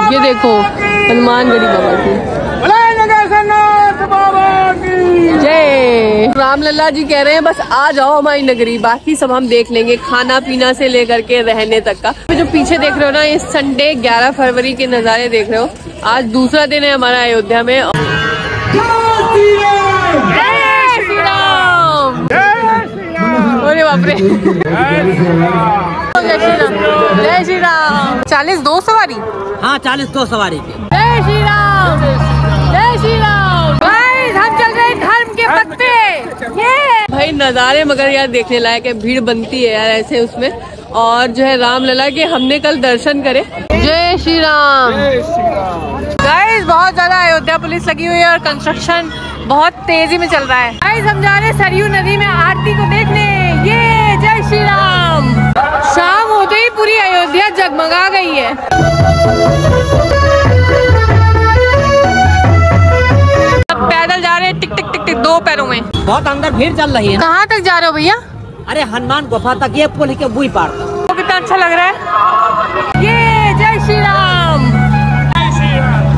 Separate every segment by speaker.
Speaker 1: ये देखो हनुमानगढ़ी बाबा की जय। रामलला जी कह रहे हैं बस आ जाओ हमारी नगरी, बाकी सब हम देख लेंगे, खाना पीना से लेकर के रहने तक का। जो पीछे देख रहे हो ना, ये संडे 11 फरवरी के नज़ारे देख रहे हो। आज दूसरा दिन है हमारा अयोध्या में। अरे बाप रे, जय श्री राम। 40 2 सवारी?
Speaker 2: हाँ 40 2 सवारी की।
Speaker 1: जय श्री राम, जय श्री राम। भाई हम चल रहे हैं धर्म के पत्ते। ये भाई नज़ारे मगर यार देखने लायक है, भीड़ बनती है यार ऐसे उसमें। और जो है रामलला के हमने कल दर्शन करे। जय श्री राम। गाइस बहुत ज्यादा अयोध्या पुलिस लगी हुई है और कंस्ट्रक्शन बहुत तेजी में चल रहा है। गाइस हम जा रहे हैं सरयू नदी में आरती को देखने। ये जय श्री राम। शाम होते ही पूरी अयोध्या जगमगा गई है। अब पैदल जा रहे हैं टिक टिक टिक टिक 2 पैरों में।
Speaker 2: बहुत अंदर भीड़ चल रही है।
Speaker 1: कहाँ तक जा रहे हो भैया?
Speaker 2: अरे हनुमान गुफा तक, ये पुल के बुई पार तक।
Speaker 1: तो कितना अच्छा लग रहा है। ये जय श्री राम, जय श्री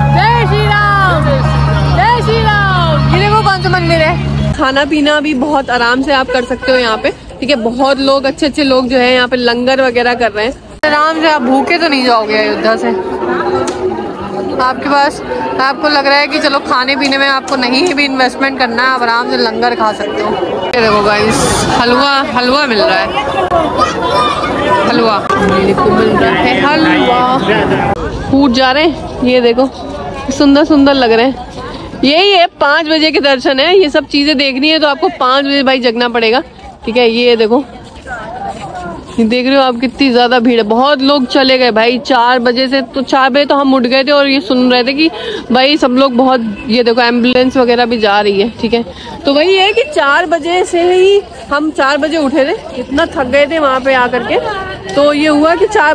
Speaker 1: राम, जय श्री राम। ये देखो कौन सा मंदिर है। खाना पीना भी बहुत आराम से आप कर सकते हो यहाँ पे, ठीक है। बहुत लोग अच्छे अच्छे लोग जो है यहाँ पे लंगर वगैरह कर रहे हैं। आराम से आप भूखे तो नहीं जाओगे अयोध्या से। आपके पास आपको लग रहा है कि चलो खाने पीने में आपको नहीं भी इन्वेस्टमेंट करना है, आप आराम से लंगर खा सकते हो। ये देखो गाइस हलवा मिल रहा है। हलवा मिल रहा है, हलवा। फूट जा रहे हैं, ये देखो सुंदर सुंदर लग रहे हैं। यही है 5 बजे के दर्शन है। ये सब चीजें देखनी है तो आपको 5 बजे भाई जगना पड़ेगा, ठीक है। ये देखो, ये देख रहे हो आप कितनी ज्यादा भीड़ है। बहुत लोग चले गए भाई 4 बजे से, तो 4 बजे तो हम उठ गए थे और ये सुन रहे थे कि भाई सब लोग बहुत, ये देखो एम्बुलेंस वगैरह भी जा रही है, ठीक है। तो वही है कि 4 बजे से ही हम 4 बजे उठे थे, इतना थक गए थे वहां पे आकर के। तो ये हुआ कि 4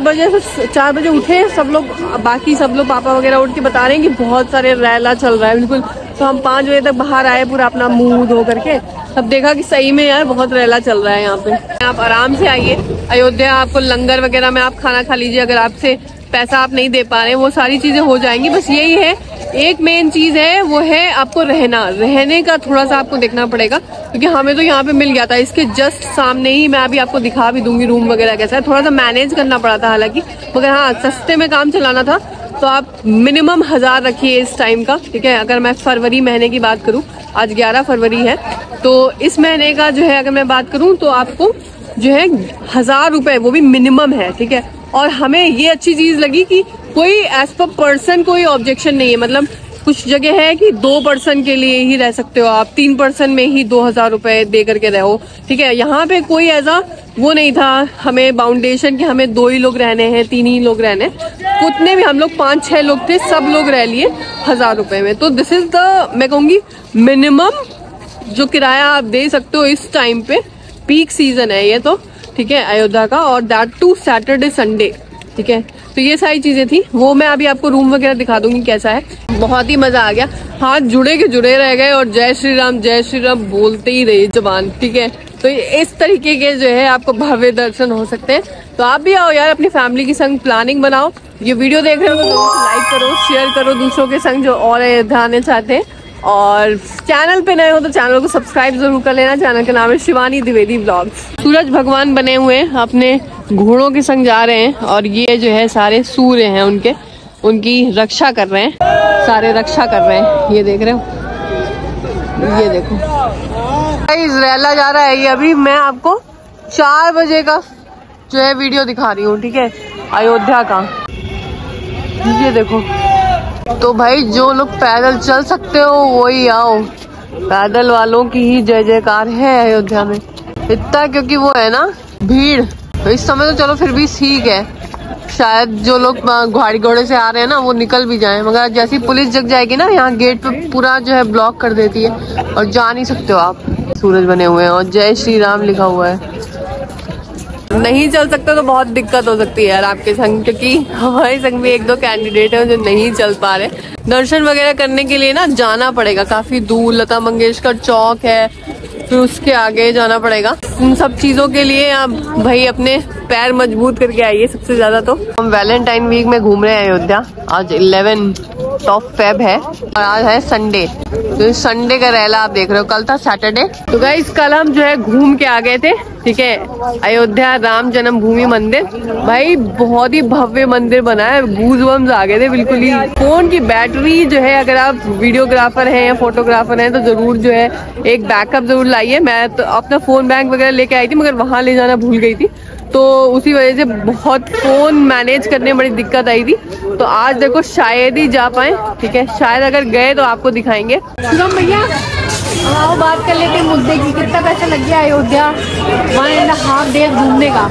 Speaker 1: बजे उठे सब लोग, बाकी सब लोग पापा वगैरह उठ के बता रहे हैं कि बहुत सारे रैला चल रहा है बिल्कुल। तो हम 5 बजे तक बाहर आए पूरा अपना मुंह धो करके, तब देखा कि सही में यार बहुत रैला चल रहा है यहाँ पे। आप आराम से आइए अयोध्या, आपको लंगर वगैरह में आप खाना खा लीजिए। अगर आपसे पैसा आप नहीं दे पा रहे हैं वो सारी चीजें हो जाएंगी। बस यही है, एक मेन चीज है वो है आपको रहने का थोड़ा सा आपको देखना पड़ेगा, क्योंकि हमें तो यहाँ पे मिल गया था। इसके जस्ट सामने ही मैं अभी आपको दिखा भी दूंगी रूम वगैरह कैसा है। थोड़ा सा मैनेज करना पड़ा था हालांकि, मगर हाँ सस्ते में काम चलाना था। तो आप मिनिमम 1000 रखिए इस टाइम का, ठीक है। अगर मैं फरवरी महीने की बात करूँ, आज 11 फरवरी है, तो इस महीने का जो है अगर मैं बात करूँ तो आपको जो है 1000 रुपए वो भी मिनिमम है, ठीक है। और हमें ये अच्छी चीज लगी कि कोई एज पर पर्सन कोई ऑब्जेक्शन नहीं है। मतलब कुछ जगह है कि 2 पर्सन के लिए ही रह सकते हो आप, 3 पर्सन में ही 2000 रुपए दे करके रहो, ठीक है। यहाँ पे कोई ऐसा वो नहीं था हमें बाउंडेशन कि हमें 2 ही लोग रहने हैं, 3 ही लोग रहने। उतने भी हम लोग 5-6 लोग थे, सब लोग रह लिए 1000 रुपए में। तो दिस इज द, मैं कहूँगी मिनिमम जो किराया आप दे सकते हो इस टाइम पे। पीक सीजन है ये तो, ठीक है, अयोध्या का, और दैट टू सैटरडे संडे, ठीक है। तो ये सारी चीजें थी, वो मैं अभी आपको रूम वगैरह दिखा दूंगी कैसा है। बहुत ही मजा आ गया, हाथ जुड़े के जुड़े रह गए और जय श्री राम बोलते ही रही जबान, ठीक है। तो इस तरीके के जो है आपको भव्य दर्शन हो सकते हैं। तो आप भी आओ यार, अपनी फैमिली के संग प्लानिंग बनाओ। ये वीडियो देख रहे हो तो लाइक करो, शेयर करो दूसरों के संग जो और अयोध्या आने चाहते हैं। और चैनल पे नए हो तो चैनल को सब्सक्राइब जरूर कर लेना। चैनल का नाम है शिवानी द्विवेदी व्लॉग्स। सूरज भगवान बने हुए हैं, अपने घोड़ों के संग जा रहे हैं और ये जो है सारे सूर्य हैं उनकी रक्षा कर रहे हैं, सारे रक्षा कर रहे हैं। ये देख रहे हो, ये देखो रैला जा रहा है। ये अभी मैं आपको 4 बजे का जो है वीडियो दिखा रही हूँ, ठीक है, अयोध्या का। ये देखो, तो भाई जो लोग पैदल चल सकते हो वही आओ, पैदल वालों की ही जय जयकार है अयोध्या में इतना, क्योंकि वो है ना भीड़। तो इस समय तो चलो फिर भी ठीक है, शायद जो लोग गाड़ी घोड़े से आ रहे हैं ना वो निकल भी जाएं, मगर जैसी पुलिस जग जाएगी ना यहाँ गेट पे पूरा जो है ब्लॉक कर देती है और जा नहीं सकते हो आप। सूरज बने हुए हैं और जय श्री राम लिखा हुआ है। नहीं चल सकते तो बहुत दिक्कत हो सकती है यार आपके संग, क्योंकि हमारे संग भी 1-2 कैंडिडेट हैं जो नहीं चल पा रहे। दर्शन वगैरह करने के लिए ना जाना पड़ेगा काफी दूर, लता मंगेशकर चौक है, फिर उसके आगे जाना पड़ेगा। इन सब चीजों के लिए आप भाई अपने पैर मजबूत करके आइए सबसे ज्यादा। तो हम वैलेंटाइन वीक में घूम रहे हैं अयोध्या। आज 11 फेब है और आज है संडे, तो संडे का रैला आप देख रहे हो। कल था सैटरडे। तो गाइस कल हम जो है घूम के आ गए थे, ठीक है, अयोध्या राम जन्मभूमि मंदिर। भाई बहुत ही भव्य मंदिर बना है, गूज़बम्स आ गए थे बिल्कुल ही। फोन की बैटरी जो है, अगर आप वीडियोग्राफर हैं या फोटोग्राफर हैं तो जरूर जो है एक बैकअप जरूर लाइए। मैं तो अपना फोन बैंक वगैरह लेके आई थी मगर वहां ले जाना भूल गई थी, तो उसी वजह से बहुत फोन मैनेज करने में बड़ी दिक्कत आई थी। तो आज देखो शायद ही जा पाए, ठीक है, शायद अगर गए तो आपको दिखाएंगे। शुभम भैया आओ बात कर लेते हैं मुद्दे की। कितना पैसा लग गया अयोध्या 1.5 डेज घूमने का?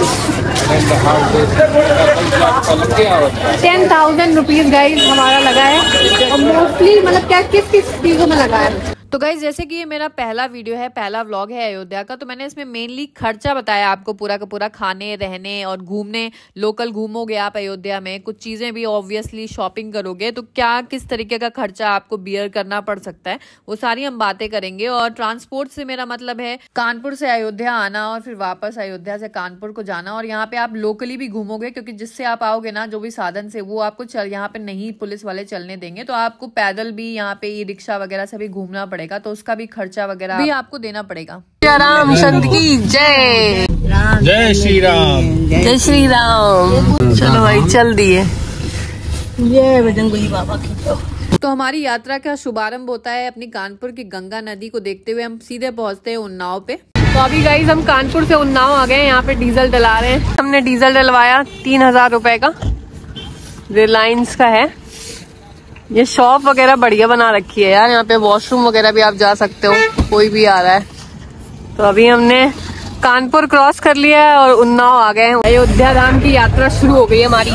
Speaker 1: 10,000 रुपीज गाइज हमारा लगा है। और मोस्टली मतलब क्या किस किस चीजों में लगा है? तो गाइज जैसे कि ये मेरा पहला वीडियो है, पहला व्लॉग है अयोध्या का, तो मैंने इसमें मेनली खर्चा बताया आपको पूरा का पूरा, खाने रहने और घूमने। लोकल घूमोगे आप अयोध्या में, कुछ चीजें भी ऑब्वियसली शॉपिंग करोगे तो क्या किस तरीके का खर्चा आपको बियर करना पड़ सकता है, वो सारी हम बातें करेंगे। और ट्रांसपोर्ट से मेरा मतलब है कानपुर से अयोध्या आना और फिर वापस अयोध्या से कानपुर को जाना। और यहाँ पे आप लोकली भी घूमोगे क्योंकि जिससे आप आओगे ना, जो भी साधन से, वो आपको यहाँ पे नहीं पुलिस वाले चलने देंगे, तो आपको पैदल भी यहाँ पे ई रिक्शा वगैरह से भी घूमना पड़ेगा, तो उसका भी खर्चा वगैरह भी आपको देना पड़ेगा। राम संत की जय।
Speaker 3: जय श्री राम।
Speaker 1: जय श्री राम। चलो भाई चल दिए।
Speaker 2: ये बजरंगबली बाबा की।
Speaker 1: तो हमारी यात्रा का शुभारंभ होता है अपनी कानपुर की गंगा नदी को देखते हुए। हम सीधे पहुंचते हैं उन्नाव पे। तो अभी गाइस हम कानपुर से उन्नाव आ गए। यहाँ पे डीजल डला रहे हैं। हमने डीजल डलवाया 3000 रुपए का, रिलायंस का है। ये शॉप वगैरह बढ़िया बना रखी है यार, यहाँ पे वॉशरूम वगैरह भी आप जा सकते हो, कोई भी आ रहा है। तो अभी हमने कानपुर क्रॉस कर लिया है और उन्नाव आ गए हैं। अयोध्या धाम की यात्रा शुरू हो गई हमारी।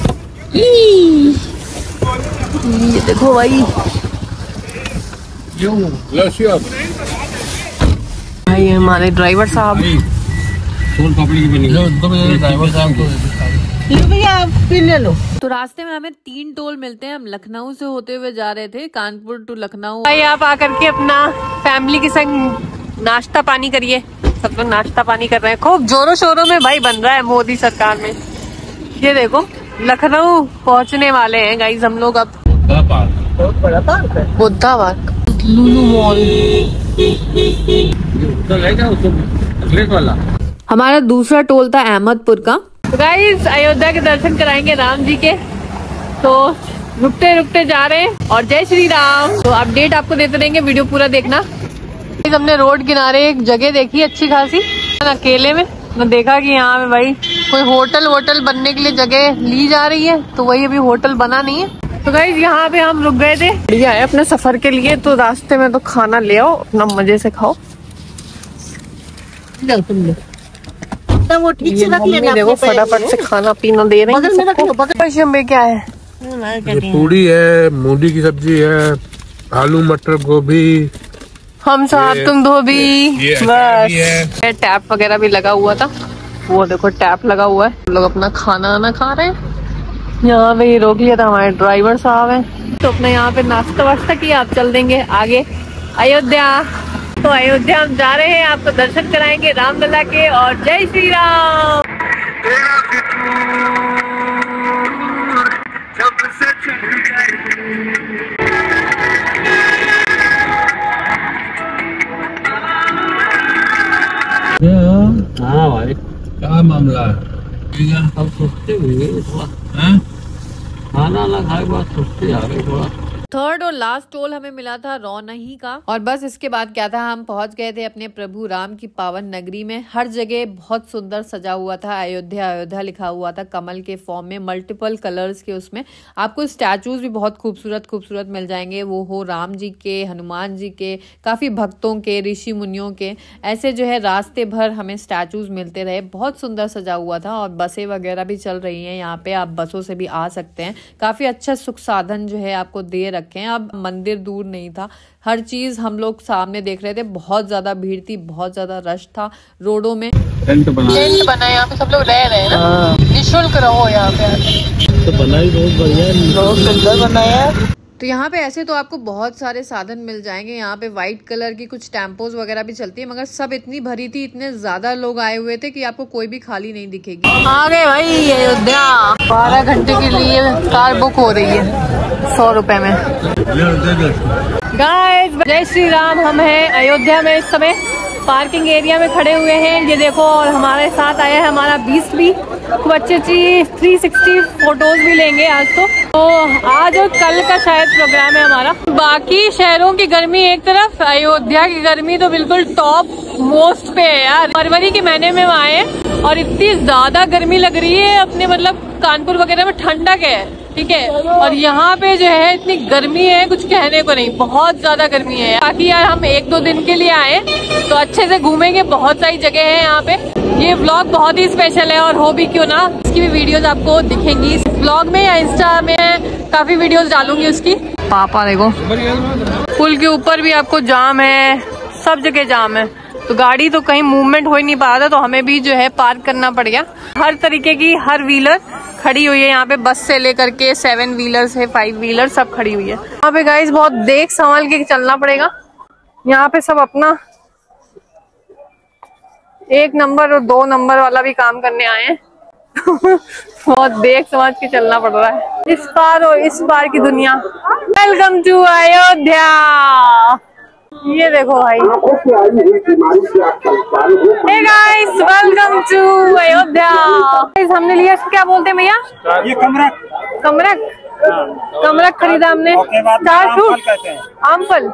Speaker 1: ये देखो भाई, भाई हमारे ड्राइवर साहब। तो रास्ते में हमें 3 टोल मिलते हैं। हम लखनऊ से होते हुए जा रहे थे, कानपुर टू लखनऊ। भाई आप आकर के अपना फैमिली के संग नाश्ता पानी करिए। सब लोग नाश्ता पानी कर रहे हैं, खूब जोरों शोरों में भाई बन रहा है मोदी सरकार में। ये देखो लखनऊ पहुंचने वाले हैं गाइस हम लोग अब।
Speaker 2: बहुत बड़ा पार्क है,
Speaker 1: बुद्धा पार्क, लुलु मॉल। हमारा दूसरा टोल था अहमदपुर का। तो गाइस अयोध्या के दर्शन कराएंगे राम जी के, तो रुकते रुकते जा रहे हैं। और जय श्री राम। तो अपडेट आपको देते रहेंगे, वीडियो पूरा देखना। हमने रोड किनारे एक जगह देखी अच्छी खासी, अकेले में मैं देखा कि यहाँ पे भाई कोई होटल बनने के लिए जगह ली जा रही है, तो वही अभी होटल बना नहीं है। तो गाइस यहाँ पे हम रुक गए थे, बढ़िया है अपने सफर के लिए। तो रास्ते में तो खाना ले आओ, अपना मजे से खाओ।
Speaker 2: वो ठीक से रख लेना।
Speaker 1: देखो फटाफट से खाना पीना दे रहे हैं। क्या है?
Speaker 3: पूड़ी है, मूली की सब्जी है, आलू मटर गोभी,
Speaker 1: हम साहब तुम धोबी। बस टैप वगैरह भी लगा हुआ था, वो देखो टैप लगा हुआ है। हम लोग अपना खाना ना खा रहे हैं। यहाँ पे रोक लिया था हमारे ड्राइवर साहब हैं, तो अपना यहाँ पे नाश्ता वास्ता किया। आप चल देंगे आगे अयोध्या। तो अयोध्या हम जा रहे हैं, आपको दर्शन कराएंगे रामलला के। और जय श्री राम।
Speaker 3: हाँ भाई क्या मामला है?
Speaker 2: अब सोचते हुए थोड़ा खाना ना खाए बाद सोचते आ गए थोड़ा।
Speaker 1: थर्ड और लास्ट टोल हमें मिला था रौनही का। और बस इसके बाद क्या था, हम पहुंच गए थे अपने प्रभु राम की पावन नगरी में। हर जगह बहुत सुंदर सजा हुआ था, अयोध्या अयोध्या लिखा हुआ था कमल के फॉर्म में, मल्टीपल कलर्स के। उसमें आपको स्टैचूज भी बहुत खूबसूरत मिल जाएंगे, वो हो राम जी के, हनुमान जी के, काफी भक्तों के, ऋषि मुनियों के। ऐसे जो है रास्ते भर हमें स्टैचूज मिलते रहे, बहुत सुंदर सजा हुआ था। और बसें वगैरह भी चल रही हैं यहाँ पे, आप बसों से भी आ सकते हैं। काफी अच्छा सुख साधन जो है आपको दे रखे हैं। अब मंदिर दूर नहीं था, हर चीज हम लोग सामने देख रहे थे। बहुत ज्यादा भीड़ थी, बहुत ज्यादा रश था रोडों में। टेंट बना है यहाँ पे, सब लोग रह रहे हैं ना, निःशुल्क रहो यहाँ पे।
Speaker 2: तो बना ही बहुत बढ़िया, बहुत सुंदर बनाया।
Speaker 1: तो यहाँ पे ऐसे तो आपको बहुत सारे साधन मिल जाएंगे। यहाँ पे व्हाइट कलर की कुछ टेम्पोज वगैरह भी चलती है, मगर सब इतनी भरी थी, इतने ज्यादा लोग आए हुए थे कि आपको कोई भी खाली नहीं दिखेगी। आ गए भाई अयोध्या। 12 घंटे के लिए कार बुक हो रही है 100 रुपए में। गाइस जय श्री राम। हम हैं अयोध्या में इस समय पार्किंग एरिया में खड़े हुए हैं, ये देखो। और हमारे साथ आया है हमारा बीस्ट भी, खूब अच्छी 360 फोटोज भी लेंगे आज तो आज और कल का शायद प्रोग्राम है हमारा। बाकी शहरों की गर्मी एक तरफ, अयोध्या की गर्मी तो बिल्कुल टॉप मोस्ट पे है यार। फरवरी के महीने में आए हैं और इतनी ज्यादा गर्मी लग रही है। अपने मतलब कानपुर वगैरह में ठंडक है, ठीक है, और यहाँ पे जो है इतनी गर्मी है कुछ कहने को नहीं, बहुत ज्यादा गर्मी है। बाकी यार हम 1-2 दिन के लिए आए तो अच्छे से घूमेंगे, बहुत सारी जगह है यहाँ पे। ये व्लॉग बहुत ही स्पेशल है और हो भी क्यों ना, इसकी भी वीडियोस आपको दिखेंगी इस व्लॉग में या इंस्टा में काफी वीडियोस डालूंगी उसकी। पापा देखो पुल के ऊपर भी आपको जाम है, सब जगह जाम है, तो गाड़ी तो कहीं मूवमेंट हो ही नहीं पा रहा था, तो हमें भी जो है पार्क करना पड़ गया। हर तरीके की हर व्हीलर खड़ी हुई है यहाँ पे, बस से लेकर के 7 व्हीलर से 5 व्हीलर सब खड़ी हुई है यहाँ पे। गाइस बहुत देख संभाल के चलना पड़ेगा, यहाँ पे सब अपना 1 नंबर और 2 नंबर वाला भी काम करने आए हैं बहुत देख समझ के चलना पड़ रहा है, इस पार और इस पार की दुनिया। Welcome to Ayodhya. ये देखो भाई, hey guys welcome to Ayodhya. हमने लिया, क्या बोलते हैं भैया?
Speaker 4: ये कमरक।
Speaker 1: कमरक, कमरक खरीदा हमने। स्टार फ्रूट, आम फल,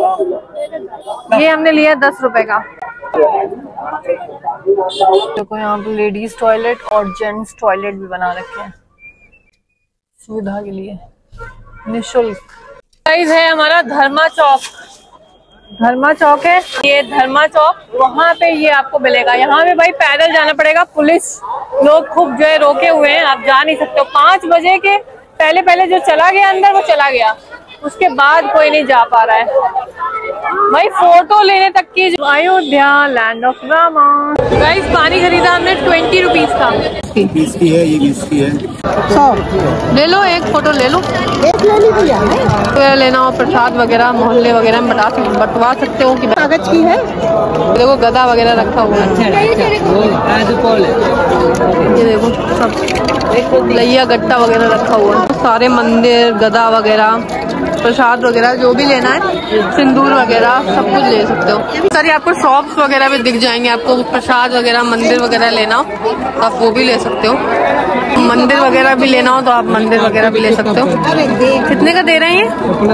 Speaker 1: ये हमने लिया 10 रुपए का। देखो यहाँ पे लेडीज टॉयलेट और जेंट्स टॉयलेट भी बना रखे हैं सुविधा के लिए, निःशुल्क। गाइस है हमारा धर्मा चौक, धर्मा चौक है ये, धर्मा चौक। वहाँ पे ये आपको मिलेगा। यहाँ पे भाई पैदल जाना पड़ेगा, पुलिस लोग खूब जो है रोके हुए हैं, आप जा नहीं सकते हो। 5 बजे के पहले जो चला गया अंदर वो चला गया, उसके बाद कोई नहीं जा पा रहा है भाई। फोटो लेने तक की Ayodhya land of Rama. Guys पानी खरीदा हमने 20 रुपीज का।
Speaker 4: 20 की है, ये 20 की है।
Speaker 1: 100 ले लो, एक फोटो ले लो। एक ले लीजिए। तो लेना हो प्रसाद वगैरह मोहल्ले वगैरह में बंटवा सकते हो कि कागज की है। देखो गदा वगैरह रखा हुआ है, ये देखो सब लैया गट्टा वगैरह रखा हुआ है। सारे मंदिर गदा वगैरह प्रसाद वगैरह जो भी लेना है, सिंदूर वगैरह सब कुछ ले सकते हो। सारी आपको शॉप्स वगैरह भी दिख जाएंगे, आपको प्रसाद वगैरह मंदिर वगैरह लेना हो तो आप वो भी ले सकते हो। मंदिर वगैरह भी लेना हो तो आप मंदिर वगैरह भी ले सकते हो। कितने का दे रहे हैं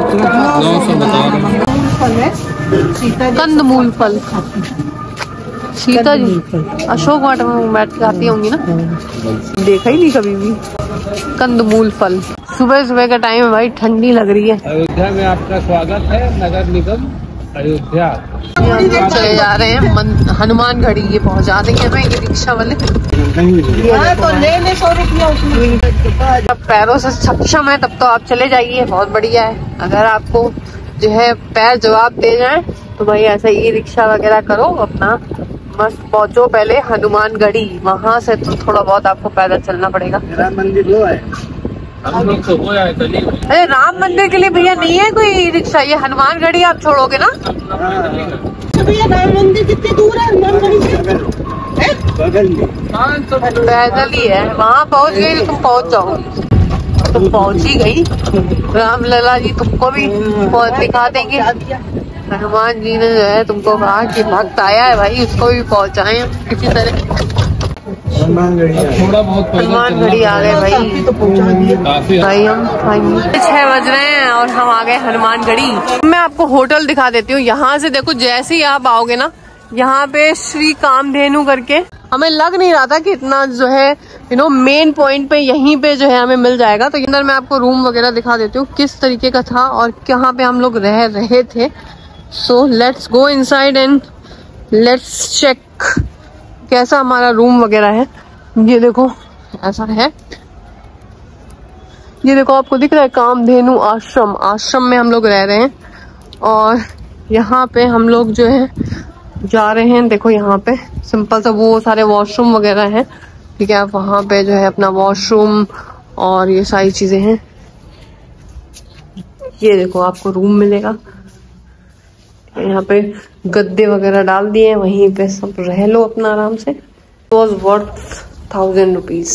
Speaker 1: ये? कंदमूल फल, सीता जी अशोक वाटिका में बैठ के आती होंगी ना, देखा ही नहीं कभी भी। कंदमूल फल, सुबह सुबह का टाइम है भाई, ठंडी लग रही है।
Speaker 2: अयोध्या में आपका स्वागत है, नगर निगम अयोध्या।
Speaker 1: चले जा रहे हैं हनुमान गढ़ी, ये पहुंचा देंगे हमें ये रिक्शा वाले। तो ले 100 रुपया उसमें। जब पैरों से सक्षम है तब तो आप चले जाइए, बहुत बढ़िया है। अगर आपको जो है पैर जवाब दे जाए तो भाई ऐसा ई रिक्शा वगैरह करो, अपना मस्त पहुंचो पहले हनुमान गढ़ी, वहाँ से तो थोड़ा बहुत आपको पैदल चलना पड़ेगा।
Speaker 4: राम मंदिर वो है,
Speaker 2: हम लोग तो वो आए थे।
Speaker 1: अरे राम मंदिर के लिए भैया नहीं है कोई ई रिक्शा, ये हनुमान गढ़ी आप छोड़ोगे ना।
Speaker 5: भैया राम मंदिर कितनी दूर है हनुमान गढ़ी से?
Speaker 4: बगल में
Speaker 1: पैदल ही है, वहाँ पहुँच गई तो तुम पहुँच जाओगी। तुम पहुँच ही गई, राम लला जी तुमको भी दिखा देंगे। हनुमान जी ने जो है तुमको कहा कि भक्त आया है भाई, उसको भी पहुँचाए किसी तरह।
Speaker 2: थोड़ा बहुत
Speaker 1: हनुमान गढ़ी आ गए भाई, तो पहुँचा दिए भाई हम। 6 बज रहे हैं और हम आ गए हनुमान गढ़ी। मैं आपको होटल दिखा देती हूँ। यहाँ से देखो, जैसे ही आप आओगे ना, यहाँ पे श्री कामधेनु करके, हमें लग नहीं रहा था कि इतना जो है मेन पॉइंट पे यहीं पे जो है हमें मिल जाएगा। तो अंदर मैं आपको रूम वगैरह दिखा देती हूँ किस तरीके का था और कहाँ पे हम लोग रह रहे थे। So let's go inside and let's check कैसा हमारा रूम वगैरह है। ये देखो ऐसा है, ये देखो आपको दिख रहा है कामधेनु आश्रम, आश्रम में हम लोग रह रहे हैं। और यहाँ पे हम लोग जो है जा रहे हैं, देखो यहाँ पे सिंपल सा वो सारे वॉशरूम वगैरह हैं, ठीक है। आप वहाँ पे जो है अपना वॉशरूम और ये सारी चीजें हैं। ये देखो आपको रूम मिलेगा, यहाँ पे गद्दे वगैरह डाल दिए हैं, वहीं पे सब रह लो अपना आराम से। Was worth 1000 rupees.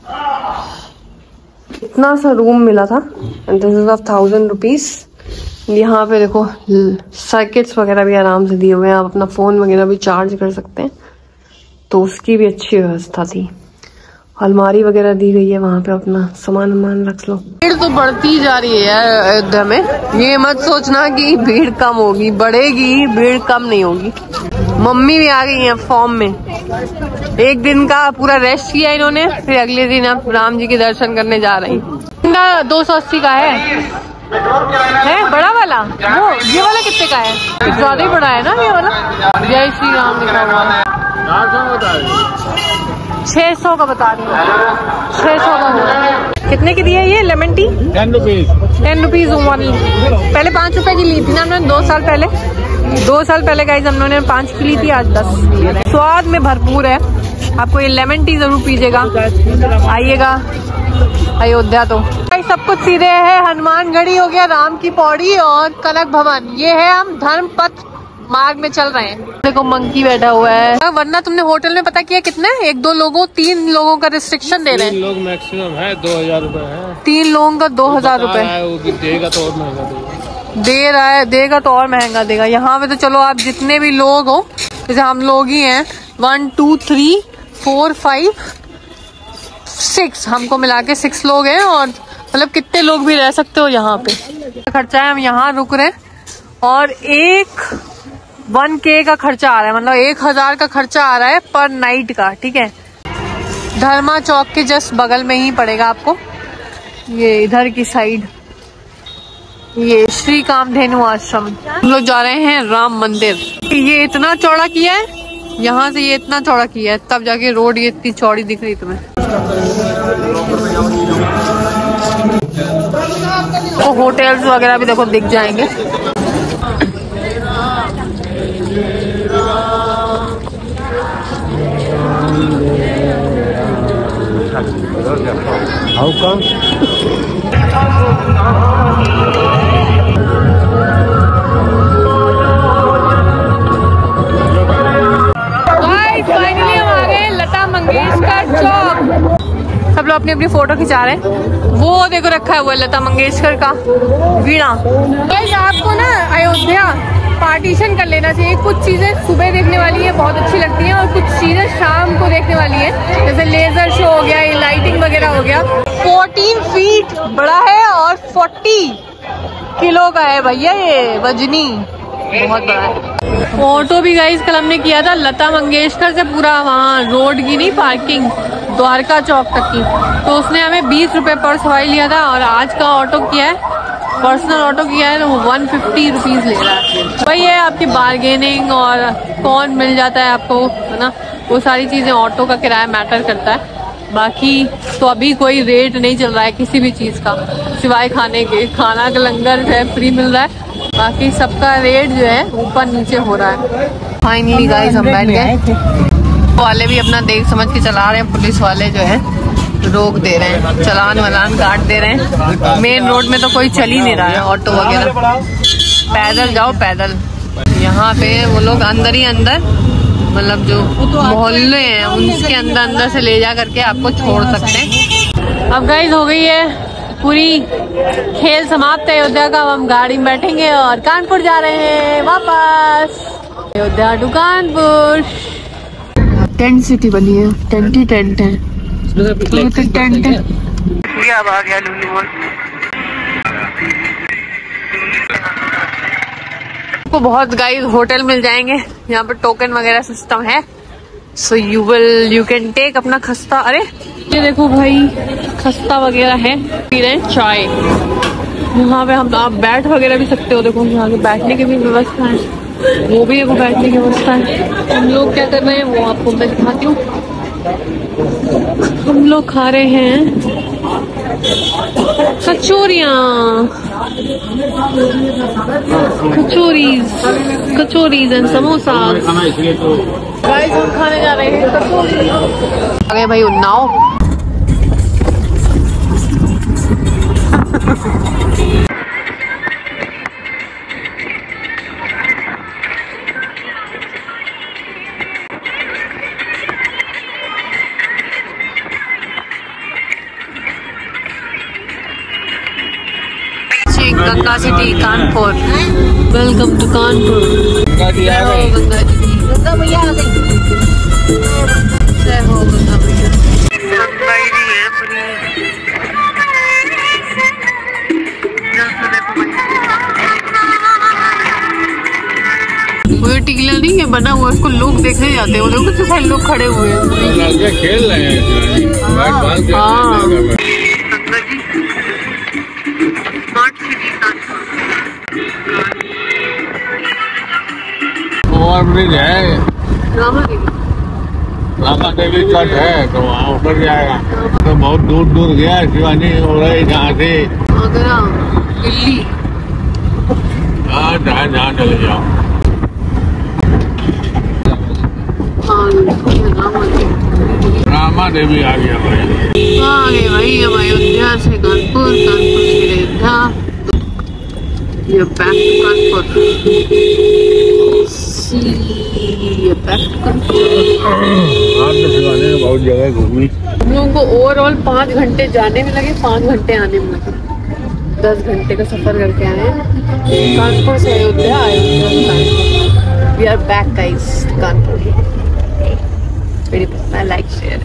Speaker 1: इतना सा रूम मिला था and this is of 1000 rupees. यहाँ पे देखो सर्किट्स वगैरह भी आराम से दिए हुए हैं, आप अपना फोन वगैरह भी चार्ज कर सकते हैं, तो उसकी भी अच्छी व्यवस्था थी। अलमारी वगैरह दी गई है, वहां पे अपना सामान वामान रख लो। भीड़ तो बढ़ती जा रही है यार अयोध्या में, ये मत सोचना कि भीड़ कम होगी, बढ़ेगी, भीड़ कम नहीं होगी। मम्मी भी आ गई है फॉर्म में, एक दिन का पूरा रेस्ट किया इन्होंने, फिर अगले दिन अब राम जी के दर्शन करने जा रही। 280 का है बड़ा वाला, वो ये वाला कितने का है? ज्यादा ही बड़ा है ना ये वाला। जय श्री राम लिखा हुआ है। 600 का बता रही हूँ, 600 का हो। कितने की दी है ये lemon tea?
Speaker 4: 10 rupees.
Speaker 1: 10 rupees one. पहले 5 रुपए की ली थी ना हमने 2 साल पहले। 2 साल पहले गाइस हम लोगों ने 5 की ली थी, आज 10। स्वाद में भरपूर है, आपको ये लेमन टी जरूर पीजिएगा, आइएगा अयोध्या। तो भाई सब कुछ सीधे है, हनुमानगढ़ी हो गया, राम की पौड़ी और कनक भवन, ये है। हम धर्मपथ मार्ग में चल रहे हैं। देखो मंकी बैठा हुआ है। वरना तुमने होटल में पता किया कितने, 1-2 लोगों 3 लोगों का रिस्ट्रिक्शन दे रहे हैं।
Speaker 3: 3 लोग मैक्सिमम है, 2000 रुपए है।
Speaker 1: 3 लोगों का 2000 रुपए
Speaker 3: देगा तो और महंगा देगा।
Speaker 1: दे रहा है, देगा तो और महंगा देगा। यहाँ पे तो चलो आप जितने भी लोग हो, जैसे हम लोग ही हैं 1 2 3 4 5 6, हमको मिला के 6 लोग हैं, और मतलब कितने लोग भी रह सकते हो यहाँ पे। खर्चा है, हम यहाँ रुक रहे हैं और 1K का खर्चा आ रहा है, मतलब 1000 का खर्चा आ रहा है पर नाइट का। ठीक है, धर्मा चौक के जस्ट बगल में ही पड़ेगा आपको, ये इधर की साइड, ये श्री कामधेनु आश्रम। हम लोग जा रहे हैं राम मंदिर। ये इतना चौड़ा किया है, यहाँ से ये इतना चौड़ा किया है, तब जाके रोड ये इतनी चौड़ी दिख रही तुम्हें। तो होटल्स वगैरह भी देखो दिख जाएंगे।
Speaker 3: How come?
Speaker 1: फाइनली हम आ गए लता मंगेशकर चौक। सब लोग अपनी अपनी फोटो खिंचा रहे हैं। वो देखो रखा है वो लता मंगेशकर का वीणा। गाइस आपको ना अयोध्या पार्टीशन कर लेना चाहिए, कुछ चीजें सुबह देखने वाली है बहुत अच्छी लगती हैं, और कुछ चीजें शाम को देखने वाली है, जैसे लेजर शो हो गया, लाइटिंग वगैरह हो गया। 14 फीट बड़ा है और 40 किलो का है भैया, ये वजनी बहुत बड़ा है। ऑटो भी गाइस कल हमने किया था लता मंगेशकर से पूरा वहाँ रोड की नहीं, पार्किंग द्वारका चौक तक की, तो उसने हमें 20 रुपए पर सवारी लिया था। और आज का ऑटो किया है, पर्सनल ऑटो किया है, तो 150 रुपीज ले रहा है। वही है आपकी बार्गेनिंग और कौन मिल जाता है आपको, है ना, वो सारी चीजें ऑटो का किराया मैटर करता है। बाकी तो अभी कोई रेट नहीं चल रहा है किसी भी चीज का, सिवाय खाने के। खाना का लंगर है फ्री मिल रहा है, बाकी सबका रेट जो है ऊपर नीचे हो रहा है। फाइनली गाइस हम बैठ गए, वाले भी अपना देख समझ के चला रहे हैं, पुलिस वाले जो है रोक दे रहे हैं, चलान वलान काट दे रहे हैं। मेन रोड में तो कोई चल ही नहीं रहा है ऑटो वगैरह, पैदल जाओ पैदल। यहाँ पे वो लोग अंदर ही अंदर, मतलब जो मोहल्ले हैं उनके अंदर अंदर से ले जा करके आपको छोड़ सकते हैं। अब गाइस हो गई है पूरी खेल समाप्त है अयोध्या का। अब हम गाड़ी में बैठेंगे और कानपुर जा रहे हैं वापस, Ayodhya to Kanpur. Tent city बनी है, टेंट ही टेंट है, टेंट है। अब आ गया लुलु मॉल। आपको बहुत गाइस होटल मिल जाएंगे, यहाँ पर टोकन वगैरह सिस्टम है, सो यू कैन टेक अपना खस्ता। अरे ये देखो भाई खस्ता वगैरह है, पी रहे हैं चाय। यहाँ पे हम आप बैठ वगैरह भी सकते हो, देखो यहाँ पे बैठने की भी व्यवस्था है, वो भी देखो बैठने की व्यवस्था है। हम लोग क्या कर रहे हैं वो आपको मैं दिखाती हूँ। हम लोग खा रहे हैं कचौरियाँ, कचौरीज एंड समोसा। गाइस हम खाने जा रहे हैं कचौरी। आ गए भाई Unnao. Ganga city Kanpur. Welcome to Kanpur. Ganga ji आ गई। गंगा मैया आ गई। जय हो गंगा मैया। वो टिकला नहीं है बना हुआ, उसको लोग देखने जाते हैं। वो देखो कितने सारे लोग खड़े हुए हैं,
Speaker 3: खेल रहे हैं। ओवरब्रिज है, रामा देवी तट है, तो वहाँ ऊपर जाएगा। तो बहुत दूर दूर गया शिवानी हो रही जहाँ से
Speaker 1: आगरा, दिल्ली।
Speaker 3: हाँ जहाँ चले जाओ। रामा देवी आ गया भाई।
Speaker 1: आ गए भाई हम अयोध्या से कानपुर, कानपुर से अयोध्या। ये बैक टू कानपुर।
Speaker 3: बहुत जगह घूमी।
Speaker 1: हम लोगों को ओवरऑल 5 घंटे जाने में लगे, 5 घंटे आने में लगे। 10 घंटे का सफर करके आए हैं कानपुर से अयोध्या, अयोध्या से Kanpur. We are back guys Kanpur. मेरी पसंद लाइक शेयर।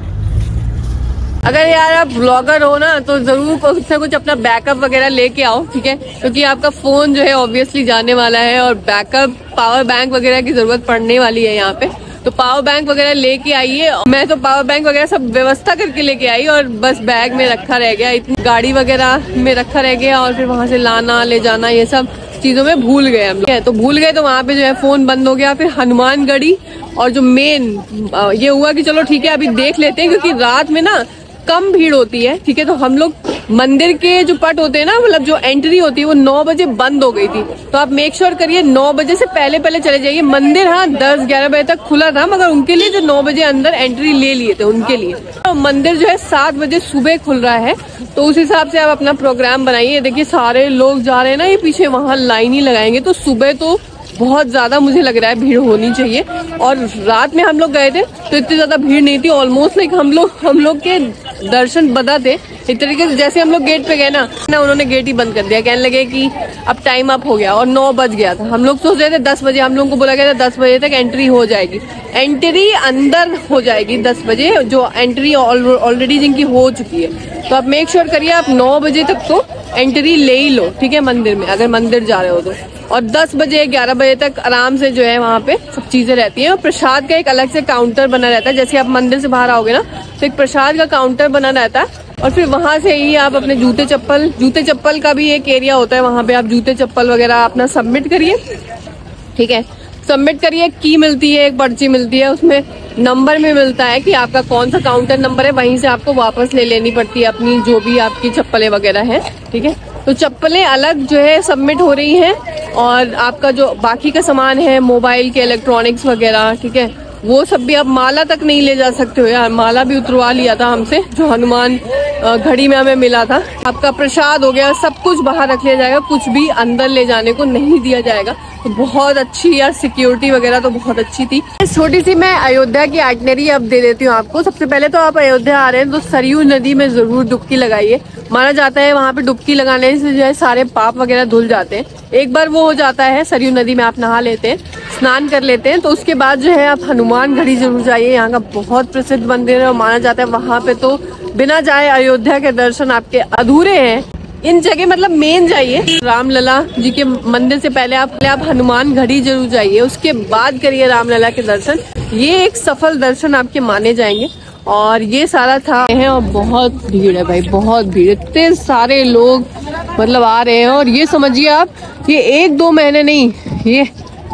Speaker 1: अगर यार आप ब्लॉगर हो ना तो जरूर कुछ से कुछ अपना बैकअप वगैरह लेके आओ, ठीक है, क्योंकि आपका फोन जो है ऑब्वियसली जाने वाला है और बैकअप पावर बैंक वगैरह की जरूरत पड़ने वाली है यहाँ पे। तो पावर बैंक वगैरह लेके आइए। मैं तो पावर बैंक वगैरह सब व्यवस्था करके लेके आई और बस बैग में रखा रह गया, इतनी गाड़ी वगैरह में रखा रह गया और फिर वहां से लाना ले जाना ये सब चीजों में भूल गए हम लोग। तो भूल गए तो वहाँ पे जो है फोन बंद हो गया। फिर हनुमानगढ़ी और जो मेन ये हुआ कि चलो ठीक है अभी देख लेते हैं, क्योंकि रात में ना कम भीड़ होती है, ठीक है। तो हम लोग मंदिर के जो पट होते हैं ना, मतलब जो एंट्री होती है वो 9 बजे बंद हो गई थी। तो आप मेक श्योर करिए 9 बजे से पहले पहले चले जाइए। मंदिर हाँ 10-11 बजे तक खुला था, मगर उनके लिए जो 9 बजे अंदर एंट्री ले लिए थे उनके लिए। तो मंदिर जो है 7 बजे सुबह खुल रहा है, तो उस हिसाब से आप अपना प्रोग्राम बनाइए। देखिए सारे लोग जा रहे हैं ना, ये पीछे वहाँ लाइन ही लगाएंगे। तो सुबह तो बहुत ज्यादा मुझे लग रहा है भीड़ होनी चाहिए। और रात में हम लोग गए थे तो इतनी ज्यादा भीड़ नहीं थी। ऑलमोस्ट लाइक हम लोग के दर्शन बदा थे इस तरीके से। जैसे हम लोग गेट पे गए ना उन्होंने गेट ही बंद कर दिया, कहने लगे कि अब टाइम अप हो गया और 9 बज गया था। हम लोग सोच रहे थे 10 बजे, हम लोगों को बोला गया था 10 बजे तक एंट्री हो जाएगी। एंट्री अंदर हो जाएगी 10 बजे, जो एंट्री ऑलरेडी जिनकी हो चुकी है। तो आप मेक श्योर करिए आप 9 बजे तक तो एंट्री ले ही लो, ठीक है, मंदिर में अगर मंदिर जा रहे हो तो। और 10 बजे 11 बजे तक आराम से जो है वहाँ पे सब चीजें रहती हैं। और प्रसाद का एक अलग से काउंटर बना रहता है। जैसे आप मंदिर से बाहर आओगे ना तो एक प्रसाद का काउंटर बना रहता है और फिर वहां से ही आप अपने जूते चप्पल का भी एक एरिया होता है। वहां पे आप जूते चप्पल वगैरह अपना सबमिट करिए, ठीक है, सबमिट करिए। की मिलती है, एक पर्ची मिलती है, उसमें नंबर में मिलता है कि आपका कौन सा काउंटर नंबर है। वहीं से आपको वापस ले लेनी पड़ती है अपनी जो भी आपकी चप्पलें वगैरह है, ठीक है। तो चप्पलें अलग जो है सबमिट हो रही हैं और आपका जो बाकी का सामान है मोबाइल के इलेक्ट्रॉनिक्स वगैरह, ठीक है, वो सब भी आप माला तक नहीं ले जा सकते हो यार। माला भी उतरवा लिया था हमसे, जो हनुमान घड़ी में हमें मिला था। आपका प्रसाद हो गया, सब कुछ बाहर रख लिया जाएगा, कुछ भी अंदर ले जाने को नहीं दिया जाएगा। तो बहुत अच्छी यार सिक्योरिटी वगैरह तो बहुत अच्छी थी। छोटी सी मैं अयोध्या की आइटनरी अब दे देती हूँ आपको। सबसे पहले तो आप अयोध्या आ रहे हैं तो सरयू नदी में जरूर डुबकी लगाइए। माना जाता है वहाँ पे डुबकी लगाने से जो है सारे पाप वगैरह धुल जाते हैं। एक बार वो हो जाता है, सरयू नदी में आप नहा लेते हैं, स्नान कर लेते हैं, तो उसके बाद जो है आप हनुमानगढ़ी जरूर जाइए। यहाँ का बहुत प्रसिद्ध मंदिर है और माना जाता है वहाँ पे तो बिना जाए अयोध्या के दर्शन आपके अधूरे हैं। इन जगह मतलब मेन जाइए, रामलला जी के मंदिर से पहले आप हनुमानगढ़ी जरूर जाइए, उसके बाद करिए रामलला के दर्शन। ये एक सफल दर्शन आपके माने जाएंगे। और ये सारा था है और बहुत भीड़ है भाई, बहुत भीड़, इतने सारे लोग मतलब आ रहे हैं। और ये समझिए आप, ये 1-2 महीने नहीं, ये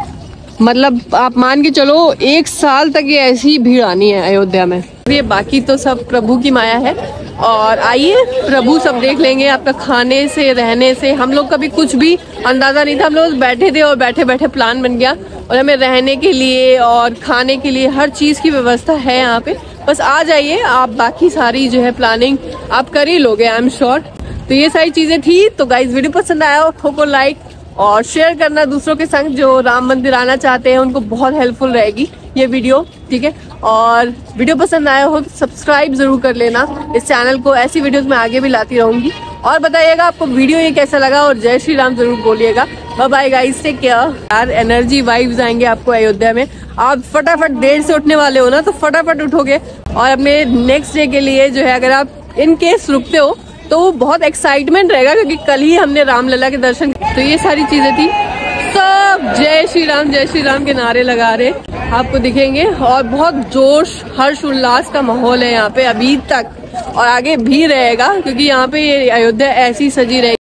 Speaker 1: मतलब आप मान के चलो 1 साल तक ये ऐसी भीड़ आनी है अयोध्या में। ये बाकी तो सब प्रभु की माया है। और आइए प्रभु सब देख लेंगे। आपका खाने से रहने से हम लोग का भी कुछ भी अंदाजा नहीं था। हम लोग बैठे थे और बैठे बैठे प्लान बन गया और हमें रहने के लिए और खाने के लिए हर चीज की व्यवस्था है यहाँ पे। बस आ जाइए आप, बाकी सारी जो है प्लानिंग आप कर ही लोगे, आई एम श्योर। तो ये सारी चीजें थी। तो गाइज वीडियो पसंद आया हो ठोको लाइक और शेयर करना दूसरों के संग जो राम मंदिर आना चाहते हैं, उनको बहुत हेल्पफुल रहेगी ये वीडियो, ठीक है। और वीडियो पसंद आया हो तो सब्सक्राइब जरूर कर लेना इस चैनल को, ऐसी वीडियोस मैं आगे भी लाती रहूंगी। और बताइएगा आपको वीडियो ये कैसा लगा और जय श्री राम जरूर बोलिएगा। Bye bye guys, take care. यार एनर्जी वाइब्स आएंगे आपको अयोध्या में। आप फटाफट देर से उठने वाले हो ना, तो फटाफट उठोगे और अपने नेक्स्ट डे के लिए जो है, अगर आप इन केस रुकते हो तो बहुत एक्साइटमेंट रहेगा, क्योंकि कल ही हमने रामलला के दर्शन। तो ये सारी चीजें थी, सब जय श्री राम के नारे लगा रहे आपको दिखेंगे। और बहुत जोश हर्ष उल्लास का माहौल है यहाँ पे अभी तक, और आगे भी रहेगा, क्योंकि यहाँ पे ये अयोध्या ऐसी सजी रहेगी।